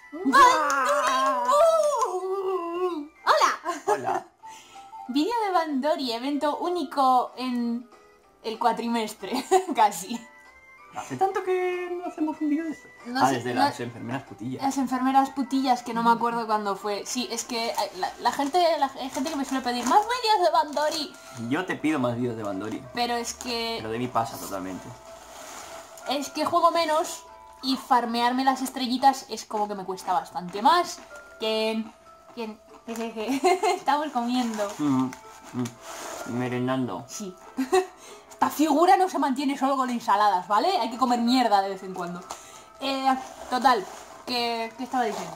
¡Hola! Hola. Vídeo de Bandori, evento único en el cuatrimestre, casi. ¿Hace tanto que no hacemos un vídeo de esto? No sé, desde no- las enfermeras putillas. Las enfermeras putillas, que no me acuerdo cuándo fue. Sí, es que hay gente que me suele pedir más vídeos de Bandori. Yo te pido más vídeos de Bandori. Pero es que... Pero de mí pasa totalmente. Es que juego menos y farmearme las estrellitas es como que me cuesta bastante más. ¿Quién? Estamos comiendo. Merendando. Sí. Esta figura no se mantiene solo con ensaladas, ¿vale? Hay que comer mierda de vez en cuando. Total, ¿qué estaba diciendo?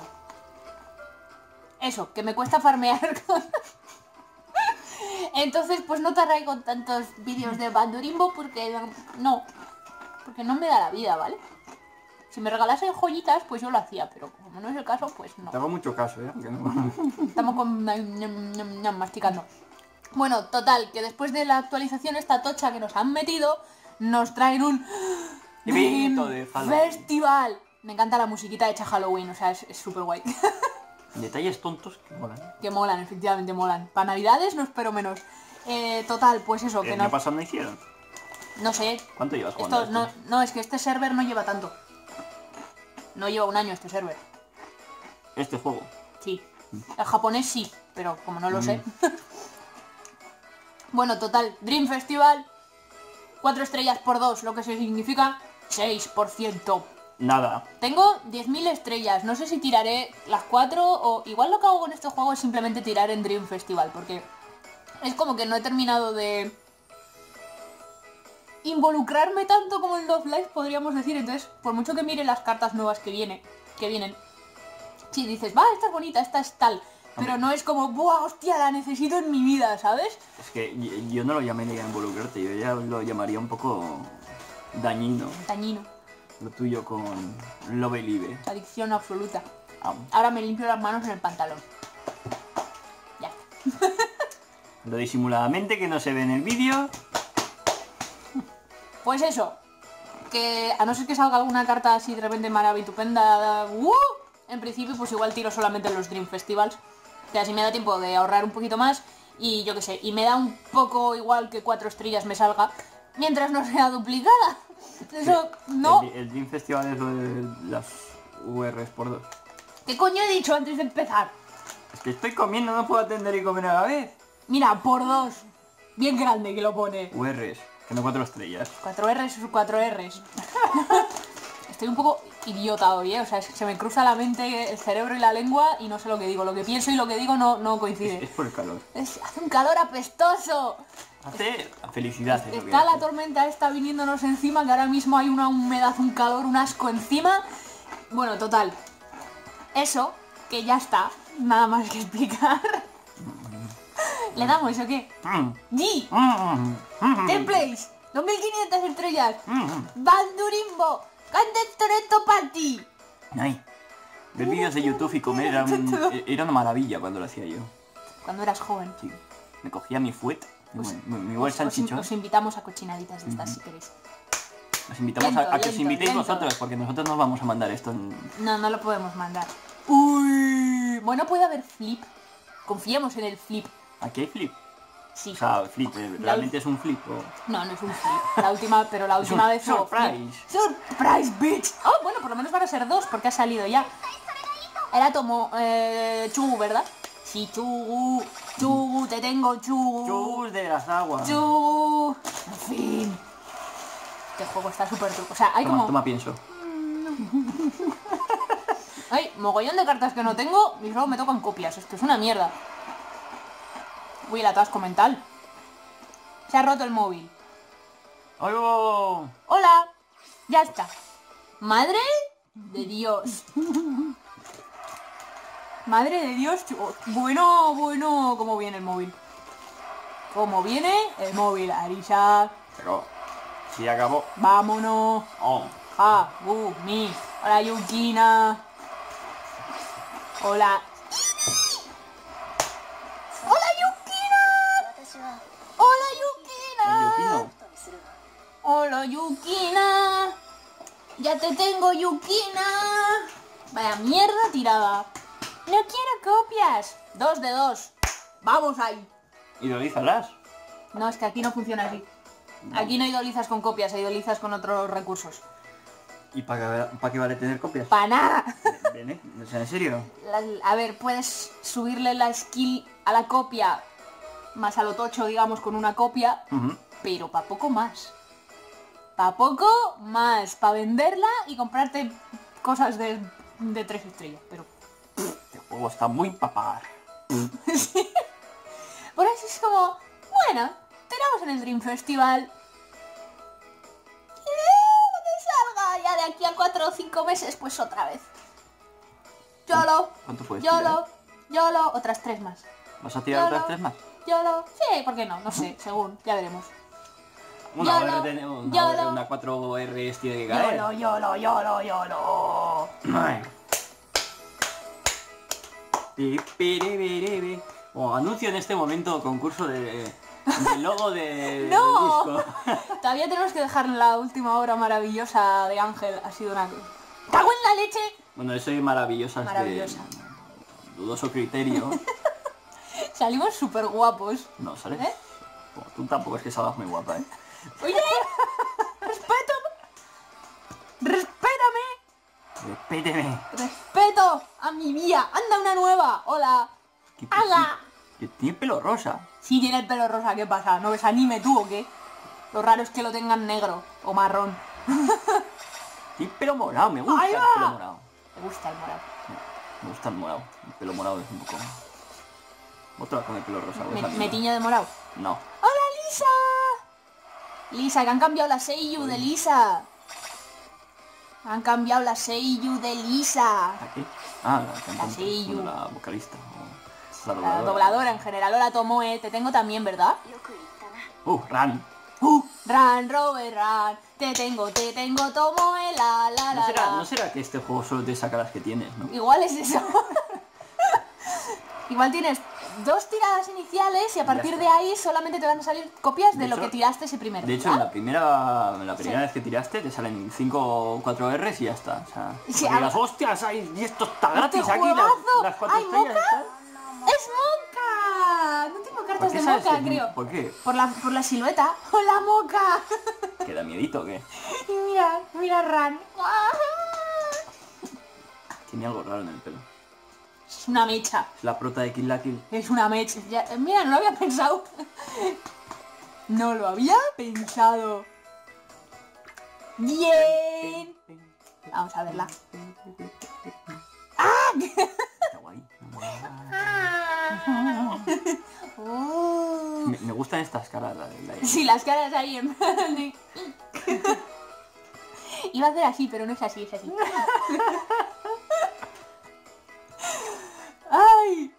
Eso, que me cuesta farmear con... Entonces, pues no te arraigo con tantos vídeos de Bandorimbo porque no me da la vida, ¿vale? Si me regalasen joyitas, pues yo lo hacía, pero como no es el caso, pues no. Te hago mucho caso, ¿eh? Que no... Estamos masticando. Bueno, total, que después de la actualización esta tocha que nos han metido, nos traen un Evento de Halloween. Festival. Me encanta la musiquita hecha Halloween, o sea, es súper guay. Detalles tontos que molan. Que molan, efectivamente molan. Para Navidades no espero menos. Total, pues eso, que ¿El no... año pasado no hicieron? No sé. ¿Cuánto llevas jugando a esto? No, es que este server no lleva tanto. No lleva un año este server. Este juego. Sí. El japonés sí, pero como no lo sé. Bueno, total, Dream Festival, 4 estrellas por 2, lo que se significa 6%. Nada. Tengo 10.000 estrellas, no sé si tiraré las 4 o igual lo que hago con este juego es simplemente tirar en Dream Festival, porque es como que no he terminado de involucrarme tanto como en Love Live, podríamos decir. Entonces, por mucho que mire las cartas nuevas que vienen, sí dices, va, esta es bonita, esta es tal. Pero no es como, ¡buah, hostia, la necesito en mi vida!, ¿sabes? Es que yo no lo llamaría involucrarte, yo ya lo llamaría un poco dañino. Dañino. Lo tuyo con Love Live. Adicción absoluta. Ah, Ahora me limpio las manos en el pantalón. Ya. lo disimuladamente que no se ve en el vídeo. Pues eso. Que a no ser que salga alguna carta así de repente maravitupenda, en principio pues igual tiro solamente en los Dream Festivals. Que así me da tiempo de ahorrar un poquito más. Y yo qué sé, y me da un poco igual que 4 estrellas me salga. Mientras no sea duplicada. Eso, no. El Dream Festival es lo de las URs por 2. ¿Qué coño he dicho antes de empezar? Es que estoy comiendo, no puedo atender y comer a la vez. Mira, por 2. Bien grande que lo pone. URs, que no 4 estrellas. 4 R's o 4 R's. Estoy un poco idiota hoy, ¿eh? O sea, se me cruza la mente, el cerebro y la lengua y no sé lo que digo. Lo que pienso y lo que digo no coincide. Es por el calor. Hace un calor apestoso. Hace felicidad. Es lo que Está la hace. tormenta esta viniéndonos encima, que ahora mismo hay una humedad, un calor, un asco encima. Bueno, total. Eso, que ya está. Nada más que explicar. ¿Le damos o qué? ¡G! ¡Templates! 2.500 estrellas. ¡Bandurimbo! ¡Cantestoreto Party! Ay, ver vídeos de YouTube y comer era una maravilla cuando lo hacía yo. Cuando eras joven. Sí. Me cogía mi fuet, mi buen salchichón. Os invitamos a cochinaditas de estas si queréis. Os invitamos a que os lento, invitéis lento. vosotros, porque nosotros nos vamos a mandar esto en... No lo podemos mandar. Uy, bueno, puede haber flip. Confiemos en el flip. ¿Aquí hay flip? Sí. O sea, flip, ¿realmente es un flip? O... No es un flip. La última un vez hubo surprise. flip. Surprise, bitch. Oh, bueno, por lo menos van a ser 2 porque ha salido ya. Era Tomo, Chugu, ¿verdad? Sí, Chugu. Chugu, te tengo, Chugu. Chus de las aguas. Chugu. En fin. Este juego está súper truco. O sea, hay como... Toma, pienso. Hay mogollón de cartas que no tengo y solo me tocan copias. Esto es una mierda. Uy, el atasco mental. Se ha roto el móvil. ¡Oigo! ¡Hola! Ya está. ¡Madre de Dios! ¡Madre de Dios! Bueno, ¿cómo viene el móvil? ¿Cómo viene el móvil, Arisa? Pero, si acabó. ¡Vámonos! Oh. Mi. Hola, Yukina. Hola. ¡Hola, Yukina! ¡Hola, Yukina! ¿El Yukino? ¡Hola, Yukina! ¡Ya te tengo, Yukina! Vaya mierda tirada. No quiero copias. 2 de 2. Vamos ahí. Idolízalas. No, es que aquí no funciona así. Aquí no idolizas con copias, idolizas con otros recursos. ¿Y para qué vale tener copias? ¡Para nada! ¿Viene? O sea, ¿en serio? A ver, puedes subirle la skill a la copia más a lo tocho, digamos, con una copia, pero para poco más. Para poco más. Para venderla y comprarte cosas de 3 estrellas, pero... Este juego está muy para pagar. Sí. Por eso es como, bueno, tenemos en el Dream Festival. Que salga ya de aquí a 4 o 5 meses, pues otra vez. YOLO. ¿Cuánto puedes YOLO. YOLO. Otras 3 más. ¿Vas a tirar otras 3 más? YOLO. Sí, ¿por qué no? No sé, según, ya veremos. Una YOLO, vez YOLO. una 4R tiene que caer. YOLO. Ay. Bueno, anuncio en este momento concurso del logo de, ¡No! del disco. Todavía tenemos que dejar la última obra maravillosa de Ángel. Ha sido una... ¡Cago en la leche! Bueno, eso es maravillosa. Maravillosa. De dudoso criterio. Salimos súper guapos. No, ¿sales? ¿Eh? Bueno, tú tampoco es que salgas muy guapa, ¿eh? ¡Oye! ¡Respeto! ¡Respétame! Respéteme. ¡Respeto a mi vía! ¡Anda una nueva! ¡Hola! ¡Hala! Que tiene pelo rosa. Sí, tiene el pelo rosa, ¿qué pasa? ¿No ves anime tú o qué? Lo raro es que lo tengan negro o marrón. Tiene pelo morado, me gusta ¡Ahí el va! pelo morado. Me gusta el morado. Me gusta el morado. El pelo morado es un poco... Otra con el pelo rosa. Me tiño de morado. No. ¡Hola, Lisa! Lisa, que han cambiado la seiyuu de Lisa. Han cambiado la seiyuu de Lisa. ¿Aquí? Ah, la cantante. seiyuu. La vocalista. O la La dobladora. dobladora en general. Hola, Tomoe. Te tengo también, ¿verdad? Ran. Ran, Robert, Ran. Te tengo, Tomoe, la, la, la, la. ¿No será que este juego solo te saca las que tienes, no? Igual es eso. Igual tienes 2 tiradas iniciales y a partir de ahí solamente te van a salir copias de lo que tiraste ese primer De hecho, día. en la primera vez que tiraste te salen 5 o 4 Rs y ya está. O sea, Sí, porque digas, hostias, y esto está gratis aquí, juegazo! las 4 ¡Ay, estrellas. Moca! ¿Tal? ¡Es Moca! No tengo cartas qué de sabes Moca, que- creo. por qué? Por la silueta. ¡Hola, Moca! ¿Que da miedito o qué? Y mira Ran. Tiene algo raro en el pelo. Es una mecha. Es la prota de Kill la Kill. Es una mecha. Mira, no lo había pensado. No lo había pensado. Bien. Vamos a verla. Está guay. Oh. Me gustan estas caras. Sí, las caras ahí en plan de... Iba a hacer así, pero no es así, es así. ¡Ay!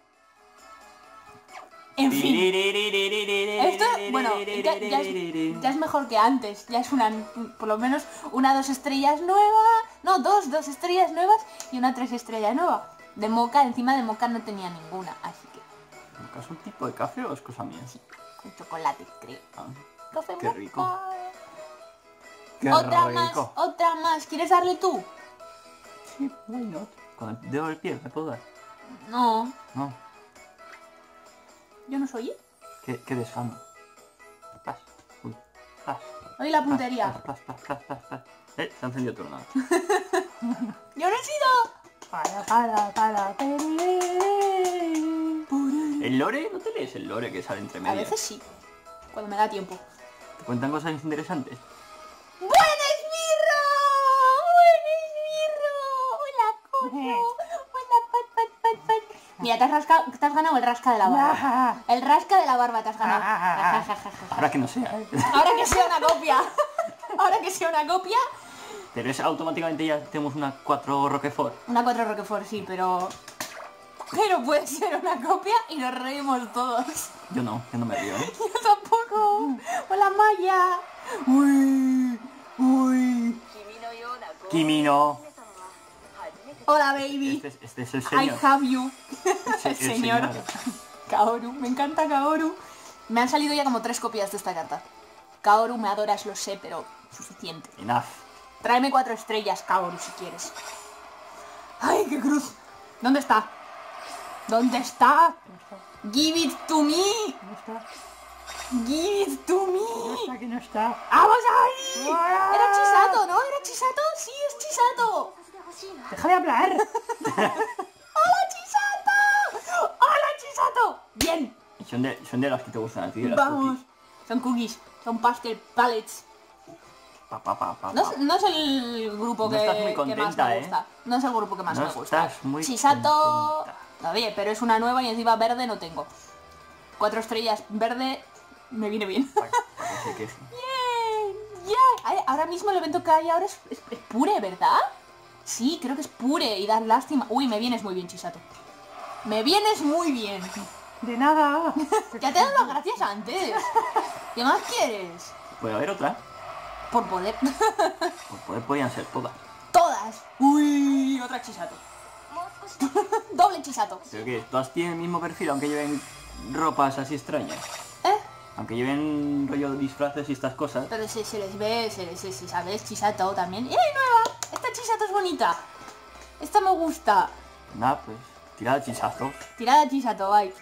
En fin. Esto, bueno, ya es mejor que antes. Ya es una, por lo menos, una 2 estrellas nueva. No, dos estrellas nuevas y una 3 estrellas nueva. De Moca, encima de Moca no tenía ninguna, así que... ¿Es un tipo de café o es cosa mía? Sí, con chocolate, creo. Ah, Café qué Moca. rico. Qué Otra rico. más, otra más. ¿Quieres darle tú? Sí, why not? Con el dedo del pie, ¿me puedo dar? No, No. yo no soy. Qué desfano. Plas. Uy. Plas. Oye, la puntería. Plas. Se ha encendido tu ordenador. ¡Yo no he sido! Para. ¿El lore? ¿No te lees el lore que sale entre A medias? veces sí, cuando me da tiempo. ¿Te cuentan cosas interesantes? ¡Buen esbirro! ¡Buen esbirro! ¡Hola, coño! ¡Hola, pat! Mira, te has ganado el rasca de la barba. El rasca de la barba te has ganado. Ahora que no sea. Ahora que sea una copia. Ahora que sea una copia. Pero es automáticamente ya tenemos una 4 Roquefort. Una 4 Roquefort, sí, pero... Pero puede ser una copia y nos reímos todos. Yo no me río. Yo tampoco. Hola, Maya. Uy. Kimi no. Hola, baby. Este es el I señor. have you. Sí, El señor. Kaoru. Me encanta Kaoru. Me han salido ya como 3 copias de esta carta. Kaoru, me adoras, lo sé, pero suficiente. Enough. Tráeme 4 estrellas, Kaoru, si quieres. ¡Ay, qué cruz! ¿Dónde está? ¿Dónde está? Give it to me. No está. Give it to No me. está, que no está. ¡Vamos ahí! ¡Ah! Era Chisato, ¿no? ¿Era Chisato? Sí, es Chisato. Deja de hablar. ¡Hola, Chisato! ¡Hola, Chisato! Bien. Son de las que te gustan a ti, de las Vamos. cookies. Son cookies. Son pastel pallets. No es el grupo No que, estás muy que más contenta, me ¿eh? gusta. No es el grupo que más No me gusta. estás muy Chisato... contenta. Oye, pero es una nueva y encima verde no tengo. 4 estrellas verde me viene bien. Para que se queje. Bien, bien. Ay, ahora mismo el evento que hay ahora es pure, ¿verdad? Sí, creo que es pure y dar lástima. Uy, me vienes muy bien, Chisato. Me vienes muy bien. De nada. Ya te he dado las gracias antes. ¿Qué más quieres? ¿Puede haber otra? Por poder. Por poder podían ser todas. Todas. Uy, otra Chisato. Doble Chisato. Pero que todas tienen el mismo perfil, aunque lleven ropas así extrañas. ¿Eh? Aunque lleven rollo disfraces y estas cosas. Pero se les ve, se ¿sabes? Chisato también. ¡Eh, nueva! Esta Chisato es bonita. Esta me gusta. Nada, pues tirada chisazos. Tirada Chisato, bye.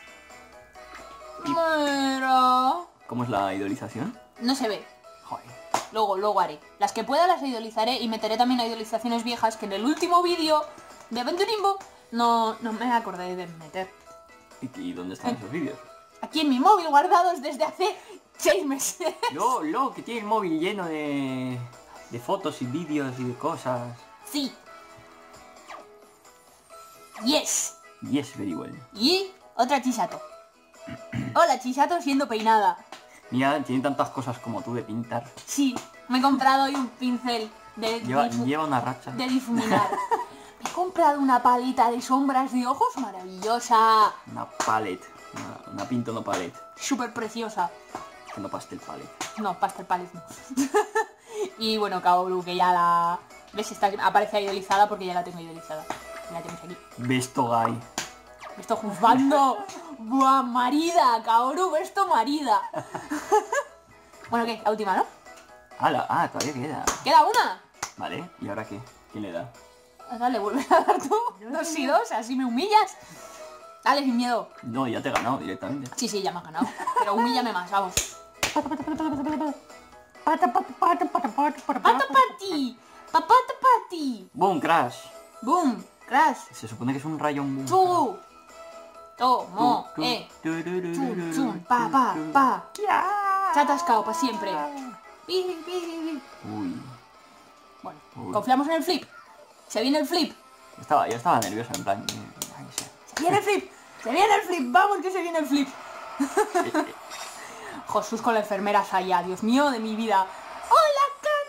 Mira. ¿Cómo es la idolización? No se ve. Joder. Luego haré. Las que pueda las idolizaré y meteré también a idolizaciones viejas que en el último vídeo de Aventurimbo no me acordé de meter. ¿Y dónde están esos vídeos? Aquí en mi móvil guardados desde hace 6 meses. Luego, que tiene el móvil lleno de fotos y vídeos y de cosas. Sí. Yes. Yes, very well. Y otra Chisato. Hola, Chisato siendo peinada. Mira, tiene tantas cosas como tú de pintar. Sí, me he comprado hoy un pincel Lleva una racha. de difuminar. Me he comprado una paleta de sombras de ojos maravillosa. Una palette. Una pinto no palette. Súper preciosa. Que no pastel palette. No, pastel palette no. Y bueno, Kaoru, que ya la... ¿Ves? Aparece idolizada porque ya la tengo idolizada. La tenemos aquí. Besto guy. Me estoy juzgando. Buah, marida, Kaoru, besto marida. Bueno, ¿qué? La última, ¿no? Todavía queda. ¿Queda una? Vale, ¿y ahora qué? ¿Quién le da? Dale, vuelve a dar tú. 2 y 2, así me humillas. Dale, sin miedo. No, ya te he ganado directamente. Sí, ya me has ganado. Pero humíllame más, vamos. Pata, pata, pata, pata, pata, pata, ¡Pata pati! ¡Papata pati! ¡Boom, crash! ¡Boom! ¡Crash! Se supone que es un rayón boom. ¡Chu! ¡Tomo! ¡Chum, chum! ¡Pa! Se ha atascado para siempre. Pi, pi, pi. Uy. Bueno, Uy. confiamos en el flip. Se viene el flip. Yo estaba nervioso, en plan... ay, sí. Se viene el flip. Se viene el flip. Vamos que se viene el flip. Eh, Jesús con la enfermera Saya. Dios mío de mi vida. ¡Hola,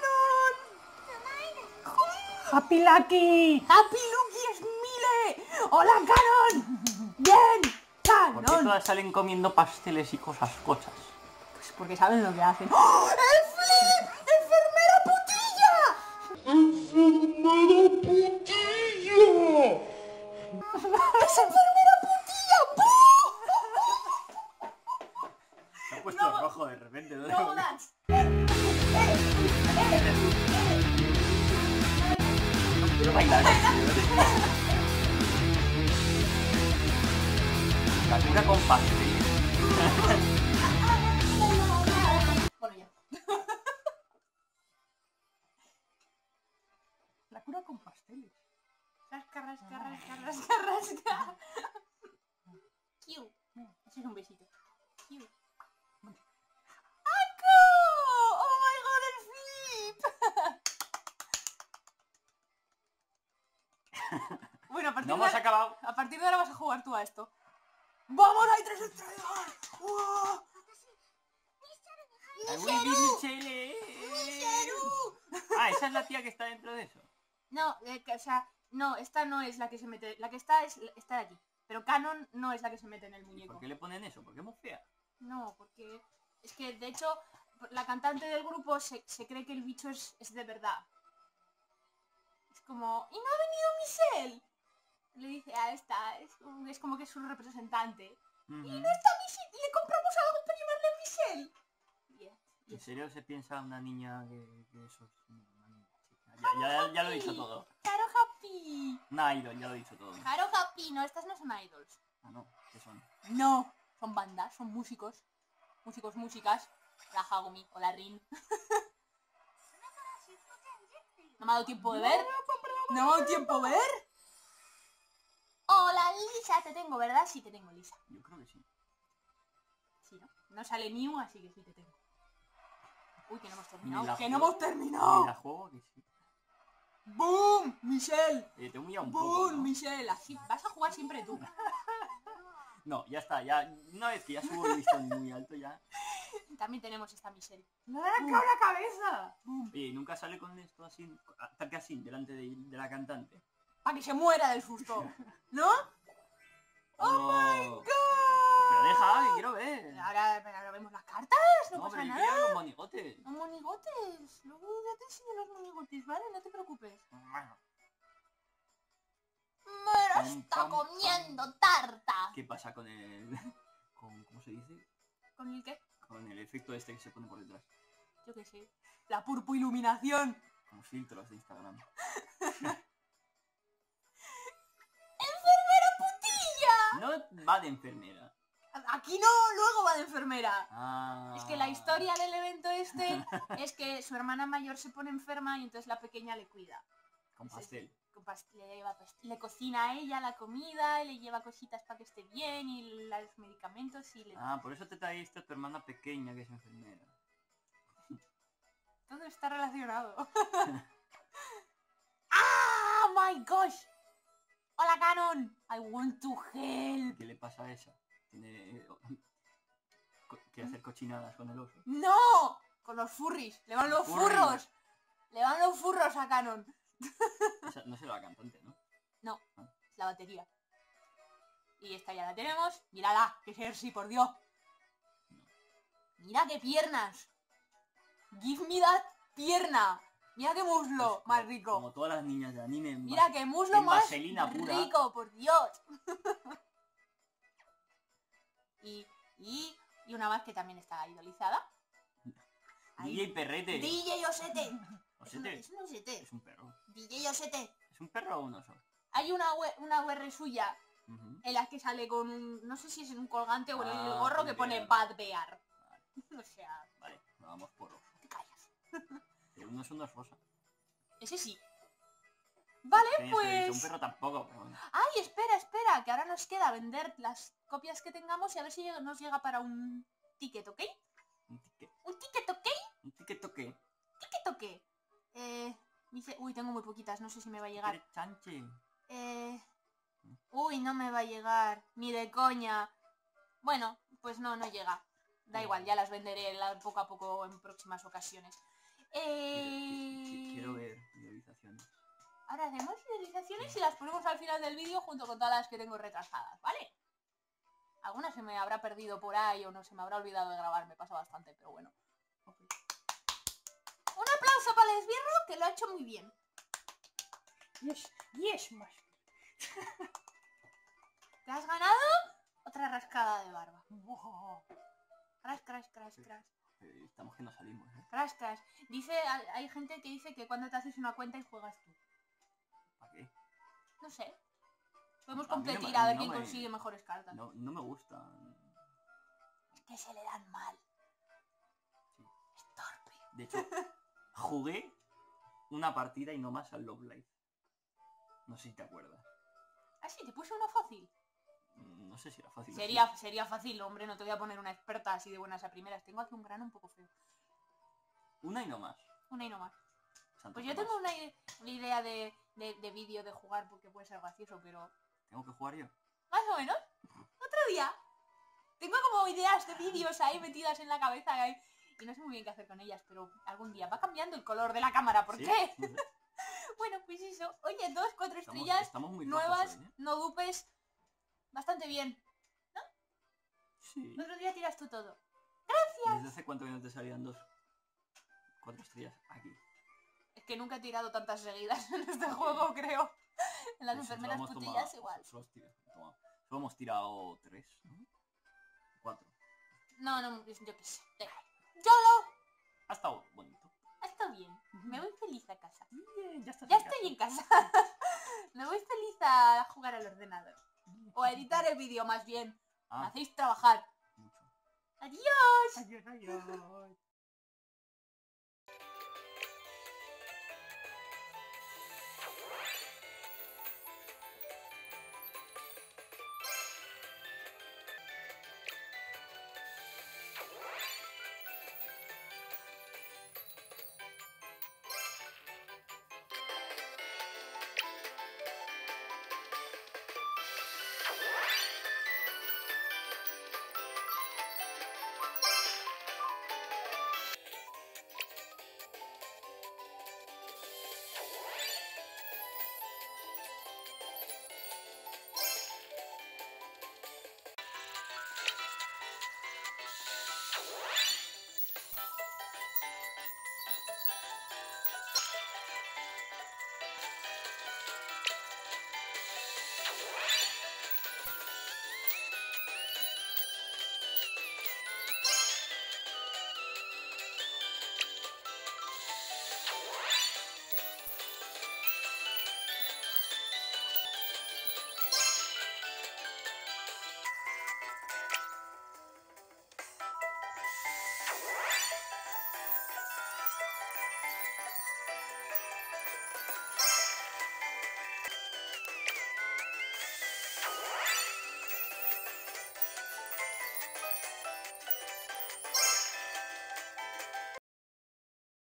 Canon! Happy Lucky. ¡Happy Lucky Smile! ¡Hola, Canon! ¡Bien! ¿Por qué ¡Canon! todas salen comiendo pasteles y cosas cochas? Pues porque saben lo que hacen. ¡Oh! ¡El flip! ¡Enfermera putilla! ¡Es enfermera putilla! Se ha puesto rojo de repente, ¿no? ¡No jodas! Quiero bailar. La cura con pastel. Bueno, ya. La cura con pasteles. Rasca, rasca, rasca, rasca, rasca. Kiu. Ese es un besito. Kiu. ¡Aku! ¡Oh my god, el flip! Bueno, No hemos acabado. a partir de ahora vas a jugar tú a esto. ¡Vamos, hay 3 estrellas! ¡Wow! I will be Michele. Esa es la tía que está dentro de eso. No, o sea, no, esta no es la que se mete. La que está es esta de aquí. Pero Canon no es la que se mete en el ¿Y muñeco. por qué le ponen eso? ¿Por qué es muy fea? No, porque es que de hecho la cantante del grupo se cree que el bicho es de verdad. Es como, ¿y no ha venido Michelle? Le dice a esta, es como que es su representante. Ujú. Y no está Michelle, y le compramos algo para llevarle a Michelle. ¿En serio se piensa una niña que eso es una niña chica? Ya lo he dicho todo. Caro Happy. Una idol, ya lo he dicho todo. Caro Happy. No, estas no son idols. Ah, no, ¿qué son? No, son bandas, son músicos. Músicos, músicas. La Hagumi o la Rin. No me ha dado tiempo de ver. No me ha dado tiempo de ver. Hola, Lisa, te tengo, ¿verdad? Sí, te tengo, Lisa. Yo creo que sí. Sí, ¿no? No sale Mew, así que sí te tengo. Uy, que no hemos Ni terminado. la ¡Que no juego. hemos terminado! Ni la juego que sí. ¡Boom! ¡Michelle! Te he humillado un poco, ¡Boom! ¿no? Michelle. Así vas a jugar siempre tú. No, ya está, ya. Una vez que ya subo el listón muy alto ya. También tenemos esta Michelle. ¡Me ha arrancado la cabeza! Oye, ¿y nunca sale con esto así, ataque así, delante de la cantante? Para que se muera del susto. ¿No? ¡Oh my God! Pero deja, que quiero ver. Ahora vemos las cartas. No, No, pasa pero yo nada. quiero ver los monigotes. Los monigotes. Luego ya te enseño los monigotes, ¿vale? No te preocupes. Me lo está comiendo tarta. ¿Qué pasa con el... ¿Cómo se dice? ¿Con el qué? Con el efecto este que se pone por detrás. Yo qué sé. La purpuiluminación. Como filtros de Instagram. ¡Enfermera putilla! No va de enfermera. Aquí no, luego va de enfermera. Ah. Es que la historia del evento este es que su hermana mayor se pone enferma y entonces la pequeña le cuida. Con pastel. Le cocina a ella la comida, le lleva cositas para que esté bien y los medicamentos y le... Ah, por eso te trajiste a tu hermana pequeña que es enfermera. Todo está relacionado. ¡Ah! ¡My gosh! ¡Hola, Canon! I want to help. ¿Qué le pasa a esa? Tiene... Quiere hacer cochinadas con el oso. ¡No! Con los furries. Le van los Furry. furros. Le van los furros a Canon. Esa no será la cantante, ¿no? No, Ah. es la batería. Y esta ya la tenemos. Mírala, que Cersei, por Dios. No. Mira qué piernas. Give me that pierna. Mira qué muslo Pues más como- rico. Como todas las niñas de anime. Mira qué muslo en más vaselina pura. rico, por Dios. y una más que también está idolizada. Ahí. DJ Perrete. DJ Osete. Osete. Es un Osete. Es un perro. DJ Osete. ¿Es un perro o un oso? Hay una UR suya Ujú. en la que sale con un... No sé si es en un colgante o en el Ah, gorro que pone Bear. Bad Bear. Vale, O sea, vale, vamos por oso. te callas. Pero uno es una rosa. Ese sí. Vale, Tenías que haber dicho, un pues... perro tampoco, pero bueno. ¡Ay, espera! Que ahora nos queda vender las copias que tengamos y a ver si nos llega para un ticket, ¿ok? Un ticket. ¿Un ticket, ok? ¿Un ticket o qué? ¿Ticket o qué? Uy, tengo muy poquitas, no sé si me va a llegar. ¿Quieres chanche? Uy, no me va a llegar. Ni de coña. Bueno, pues no llega. Da igual, ya las venderé poco a poco en próximas ocasiones. Quiero ver visualizaciones. Ahora hacemos visualizaciones y las ponemos al final del vídeo junto con todas las que tengo retrasadas, ¿vale? Algunas se me habrá perdido por ahí o no se me habrá olvidado de grabar, me pasa bastante, pero bueno. Ok. Un aplauso para el esbirro que lo ha hecho muy bien. Yes, más. ¿Te has ganado? Otra rascada de barba. Crash, crash, crash, crash. Estamos que no salimos, ¿eh? Crash, crash. Hay gente que dice que cuando te haces una cuenta y juegas tú. ¿Para qué? No sé. Podemos A mí no competir me- a ver no quién me- consigue mejores cartas. No me gustan. Es que se le dan mal. Sí. Es torpe. De hecho, jugué una partida y no más al Love Live. No sé si te acuerdas. Ah, sí, te puse uno fácil. No sé si era fácil. Sería fácil, hombre, no te voy a poner una experta así de buenas a primeras. Tengo aquí un grano un poco feo. Una y no más. Una y no más. Santo Pues yo Tomás. tengo una idea de vídeo de jugar porque puede ser gracioso, pero... ¿Tengo que jugar yo? Más o menos. Otro día. Tengo como ideas de vídeos ahí metidas en la cabeza y no sé muy bien qué hacer con ellas, pero algún día va cambiando el color de la cámara. ¿Por ¿Sí? qué? No sé. Bueno, pues eso. Oye, 2, 4 estrellas Estamos muy nuevas, rojos hoy, ¿eh? no dupes. Bastante bien. Sí. El otro día tiras tú todo. ¿Desde hace cuánto que no te salían 4 estrellas aquí? Es que nunca he tirado tantas seguidas en este juego, creo. En las Pues enfermeras solo hemos putillas tomado- igual. Solo hemos tirado 3, ¿no? 4. No, yo qué sé. ¡YOLO! Ha estado bonito. Está bien. Me voy feliz a casa. Bien, ya estás Ya en estoy en casa. casa. Me voy feliz a jugar al ordenador. O a editar el vídeo, más bien. Me Ah, hacéis trabajar. mucho. Adiós. Adiós, adiós.